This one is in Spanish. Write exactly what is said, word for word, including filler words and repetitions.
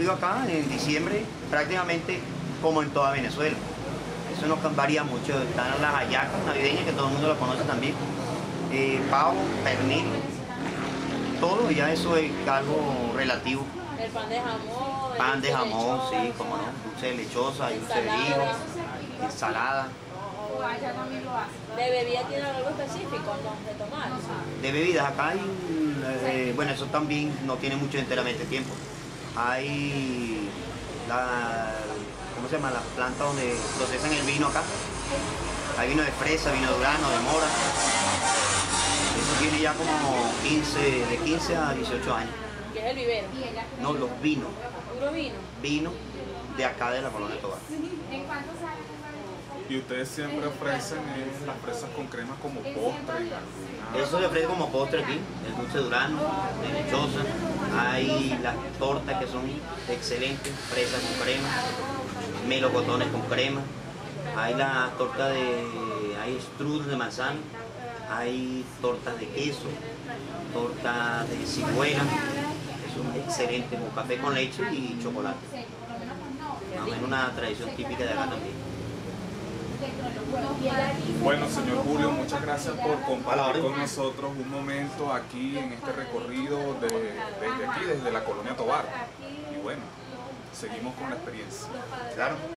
cumplido acá en diciembre prácticamente como en toda Venezuela. Eso no varía mucho. Están las hallacas navideñas, que todo el mundo las conoce también. Eh, pavo, pernil, todo, ya eso es algo relativo. El pan de jamón. Pan de jamón, lechosa, sí, como no. Dulce de lechosa, dulce de higo, ensalada. ¿De bebida tiene algo específico, no? De tomar. De bebidas, acá hay, eh, bueno, eso también no tiene mucho enteramente tiempo. Hay la, ¿cómo se llama? La planta donde procesan el vino acá. Hay vino de fresa, vino de durazno, de mora. Eso tiene ya como quince, de quince a dieciocho años. ¿Qué es el vivero? No, los vinos. ¿Puro vino? Vino de acá de la Colonia Tovar. Y ustedes siempre ofrecen eh, las fresas con crema como postre. Eso se ofrece como postre aquí, el dulce de durazno, de lechosa. Hay las tortas que son excelentes, fresas con crema, melocotones con crema. Hay las tortas de, hay strudel de manzana, hay tortas de queso, tortas de ciruela, que son excelentes, con café con leche y chocolate. Es una tradición típica de acá también. Bueno, señor Julio, muchas gracias por compartir con nosotros un momento aquí en este recorrido de, desde aquí, desde la Colonia Tovar. Y bueno, seguimos con la experiencia. Claro.